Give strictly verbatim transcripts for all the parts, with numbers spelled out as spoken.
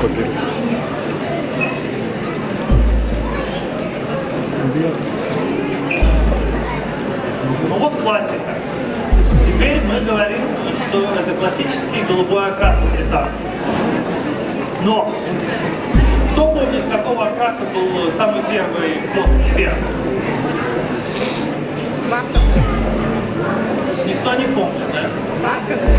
кофе. Ну вот классика. Теперь мы говорим, что это классический голубой окрас британцев. Но кто помнит, какого окраса был самый первый код перс? Никто не помнит, да?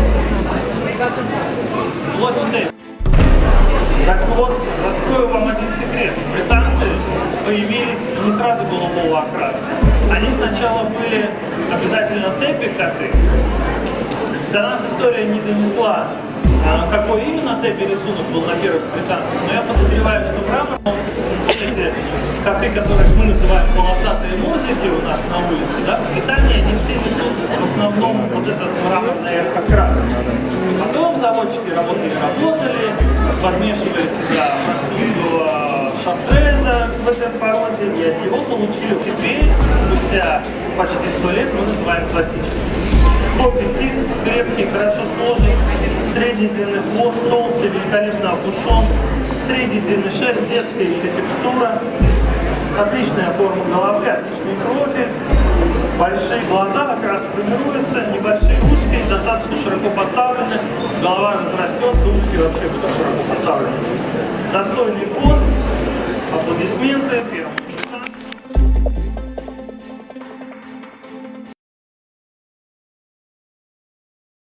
Вот четыре. Так вот, раскрою вам один секрет. Британцы появились не сразу голубого окраса. Они сначала были обязательно тепи-коты. До нас история не донесла, какой именно тепи рисунок был на первых британцах, но я подозреваю, что мрамором эти коты, которых мы называем полосатые носики у нас на улице, да, в Британии они все несут в основном вот этот мраморный окрас. Потом заводчики работали-работали, подмешивали сюда французского шартреза в этой породе, и от него получили теперь, спустя почти сто лет, мы называем классическим. Кофе тип, крепкий, хорошо сложный, средней длины хвост, толстый, великолепно опушен, средней длины шерсть, детская еще текстура, отличная форма головы, отличный профиль, большие глаза как раз формируются, небольшие ушки, достаточно широко поставлены, голова разрастется, ушки вообще будут широко поставлены. Достойный кот, аплодисменты первому.